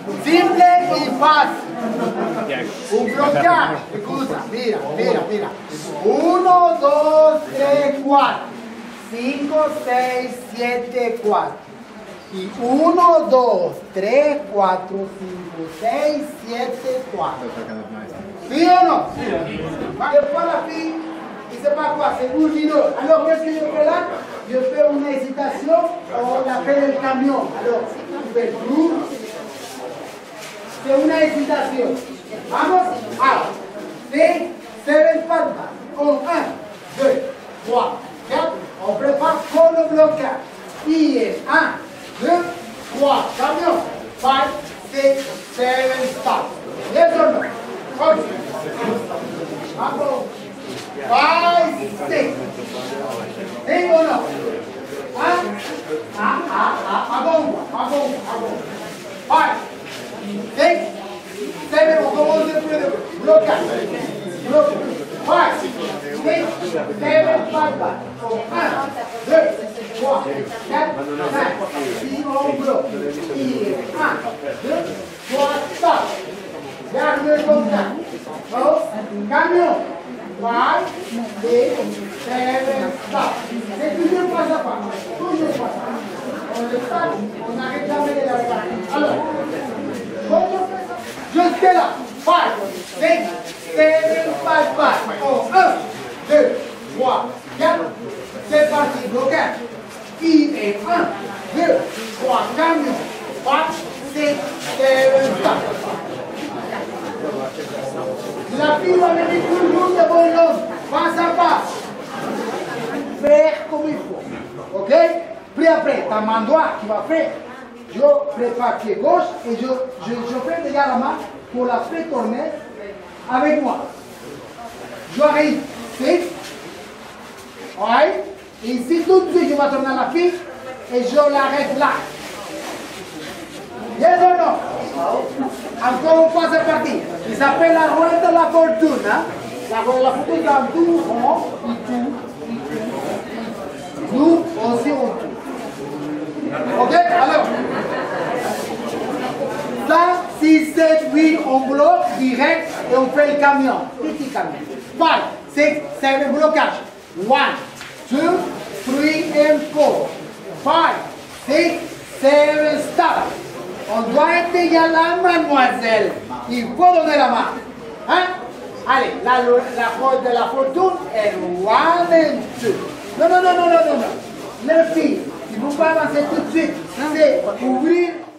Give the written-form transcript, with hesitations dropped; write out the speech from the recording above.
Simple y fácil. Un bloquear. Escucha, mira, mira, mira. 1, 2, 3, 4. 5, 6, 7, 4. Y 1, 2, 3, 4, 5, 6, 7, 4. ¿Sí o no? Después la fin, y c'est pas quoi, c'est bourgineux. Alors, qu'est-ce que je fais là? Je fais une hésitation, on appelle le camion. Alors, je fais flou. C'est une hésitation. Vamos? Alors, 6, 7, pas. 1, 2, 3, 4. On prépare pour le blocage. Il est 1, 2, 3, camion. 5, 6, 7, stop. Yes or no? Okay. Vamos. 5, 6. Sim ou não? Agora. 5, 6, 7, on commence de plus de blocage. 5, 6, 7, 5, 1, 2, 3, 4, 5, 6, on bloque. 1, 2, 3, stop. Garde le contact. Oh, camion. 5, 6, 7, stop. C'est toujours pas à pas. Toujours pas à pas. On le stop, on n'arrête jamais de la regarder. Alors, jusque là. 5, 6, 7, 5, 5. 1, 2, 3, 4. C'est parti, blocage. Il est 1, 2, 3, camion. 5, 6, 7, stop. La fille va venir toujours de bon l'homme, face à face. Faire comme il faut. Ok? Puis après, ta main droite qui va faire, je prépare pied gauche et je fais déjà la main pour la faire tourner avec moi. J'arrive, 6. Ouais. Et ici, tout de suite, je vais tourner la fille et je l'arrête là. Yes or no? Encore une fois, c'est parti. Il s'appelle la roulette de la fortune. Hein? La roulette de la fortune, dans tout rond, il tourne. Nous aussi, on tourne. Ok? Alors, 5, 6, 7, 8, on bloque direct et on fait le camion. Petit camion. 5, 6, 7, blocage. 1, 2, 3 and 4. 5, 6, 7, stop. On doit être égal là, mademoiselle. Il faut donner la main. Hein? Allez, la corde de la fortune est 1 et 2. Non. Les filles, il ne faut pas avancer tout de suite. C'est ouvrir